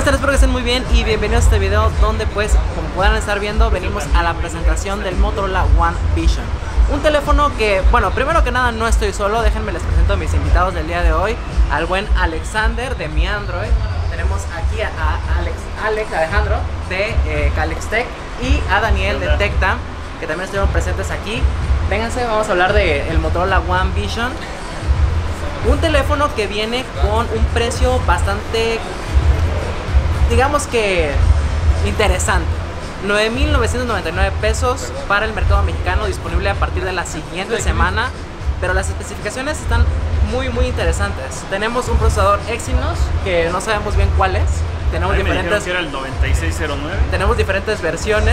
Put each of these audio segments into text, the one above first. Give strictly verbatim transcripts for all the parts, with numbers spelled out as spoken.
están? Espero que estén muy bien y bienvenidos a este video donde, pues, como podrán estar viendo, venimos a la presentación del Motorola One Vision. Un teléfono que, bueno, primero que nada no estoy solo, déjenme les presento a mis invitados del día de hoy. Al buen Alexander de Mi Android. Tenemos aquí a, a Alex, Alex Alejandro de eh, Calixtech y a Daniel de TechTam, que también estuvieron presentes aquí. Vénganse, vamos a hablar del Motorola One Vision. Un teléfono que viene con un precio bastante, digamos que interesante. nueve mil novecientos noventa y nueve pesos para el mercado mexicano, disponible a partir de la siguiente semana. Pero las especificaciones están muy muy interesantes. Tenemos un procesador Exynos que no sabemos bien cuál es. Tenemos diferentes, que era el noventa y seis cero nueve. Tenemos diferentes versiones.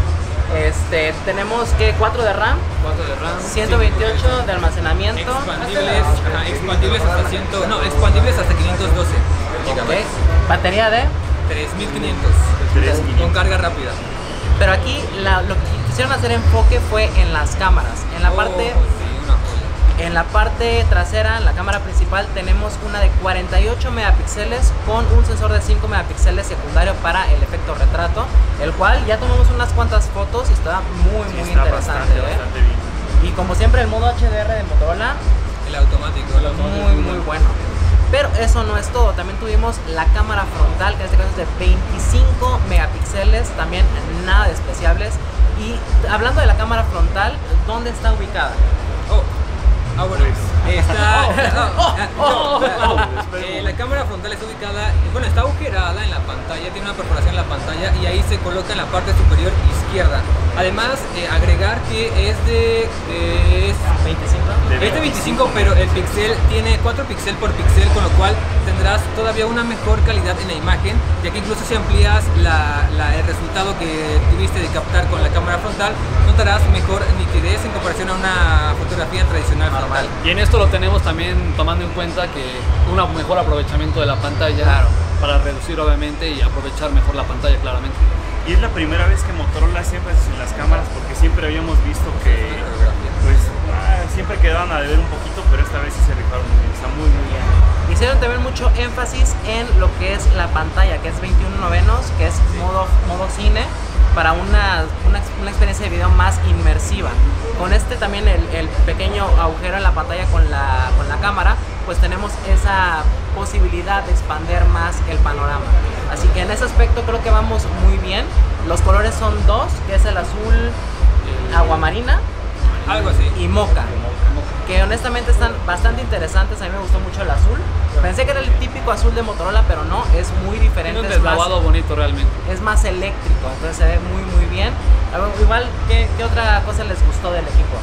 Este, tenemos que cuatro de RAM, cuatro de RAM, ciento veintiocho de almacenamiento, expandibles, ajá, expandibles hasta cien, no, expandibles hasta quinientos doce gigabytes. Okay. Batería de tres mil quinientos con carga rápida. Pero aquí la, lo que quisieron hacer enfoque fue en las cámaras. En la oh, parte sí, una joya. En la parte trasera, en la cámara principal, tenemos una de cuarenta y ocho megapíxeles con un sensor de cinco megapíxeles secundario para el efecto retrato, el cual ya tomamos unas cuantas fotos y está muy Sí, muy está interesante. bastante, ¿eh? bastante bien. Y como siempre, el modo H D R de Motorola, El automático, el automático muy muy bueno. Pero eso no es todo, también tuvimos la cámara frontal, que en este caso es de veinticinco megapíxeles, también nada despreciables. Y hablando de la cámara frontal, ¿dónde está ubicada? Oh. Ah, bueno, Pues. está. Oh, oh, oh, eh, la cámara frontal está ubicada, bueno, está agujerada en la pantalla, tiene una perforación en la pantalla y ahí se coloca en la parte superior izquierda. Además, eh, agregar que es de. Eh, es ¿veinticinco? Es de veinticinco, pero el píxel tiene cuatro píxeles por píxel, con lo cual tendrás todavía una mejor calidad en la imagen, ya que incluso si amplías la, la, el resultado que tuviste de captar con la cámara frontal, notarás mejor nitidez en comparación a una fotografía tradicional frontal. Y en esto lo tenemos también tomando en cuenta que un mejor aprovechamiento de la pantalla, claro, para reducir obviamente y aprovechar mejor la pantalla claramente. Y es la primera vez que Motorola hace énfasis en las cámaras, porque siempre habíamos visto que pues ah, siempre quedaban a deber un poquito, pero esta vez sí se rifaron muy bien, está muy muy bien. Hicieron también mucho énfasis en lo que es la pantalla, que es veintiuno novenos, que es Sí. modo, modo cine, para una, una, una experiencia de video más inmersiva. Con este también el, el pequeño agujero en la pantalla con la, con la cámara, pues tenemos esa posibilidad de expandir más el panorama. Así que en ese aspecto creo que vamos muy bien. Los colores son dos, que es el azul aguamarina Algo así. y moca, que honestamente están bastante interesantes. A mí me gustó mucho el azul. Pensé que era el típico azul de Motorola, pero no, es muy diferente. Tiene un es más, deslavado bonito realmente. es más eléctrico, entonces se ve muy muy bien. A ver, igual, ¿qué, ¿qué otra cosa les gustó del equipo?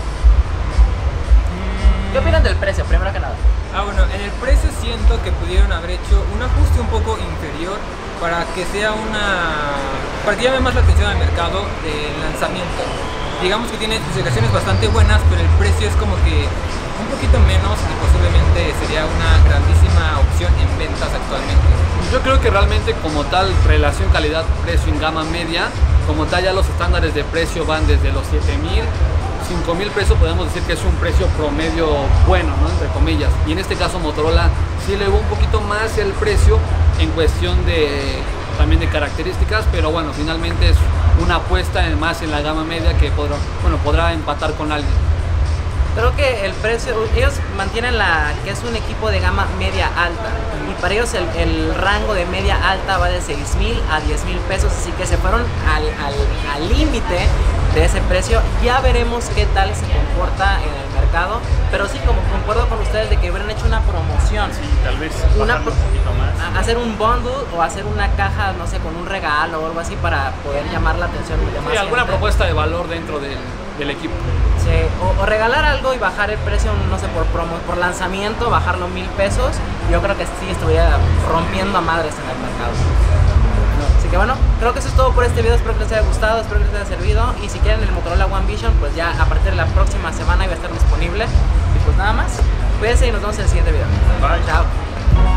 ¿Qué opinan del precio, primero que nada? Ah, bueno, en el precio siento que pudieron haber hecho un ajuste un poco inferior para que sea una... para que llame más la atención al mercado del lanzamiento. Digamos que tiene especificaciones bastante buenas, pero el precio es como que un poquito menos y posiblemente sería una grandísima opción en ventas actualmente. Yo creo que realmente como tal, relación calidad-precio en gama media, como tal ya los estándares de precio van desde los siete mil, cinco mil pesos, podemos decir que es un precio promedio bueno, ¿no? Entre comillas. Y en este caso Motorola sí elevó un poquito más el precio en cuestión de también de características, pero bueno, finalmente es una apuesta en más en la gama media que podrá, bueno, podrá empatar con alguien. Creo que el precio, ellos mantienen la que es un equipo de gama media alta, y para ellos el, el rango de media alta va de seis mil a diez mil pesos, así que se fueron al límite de ese precio. Ya veremos qué tal se comporta en el mercado, pero sí, como concuerdo con ustedes de que hubieran hecho una promoción, Sí, tal vez una bajarlo un poquito más. a- hacer un bundle o hacer una caja, no sé, con un regalo o algo así para poder llamar la atención de más Sí, alguna gente. propuesta de valor dentro del, del equipo. Sí, o, o regalar algo y bajar el precio, no sé, por promo, por lanzamiento, bajarlo mil pesos. Yo creo que sí estuviera rompiendo a madres en el mercado. Así que bueno, creo que eso es todo por este video. Espero que les haya gustado, espero que les haya servido. Y si quieren el Motorola One Vision, pues ya a partir de la próxima semana iba a estar disponible. Y pues nada más, cuídense y nos vemos en el siguiente video. Bye. Chao.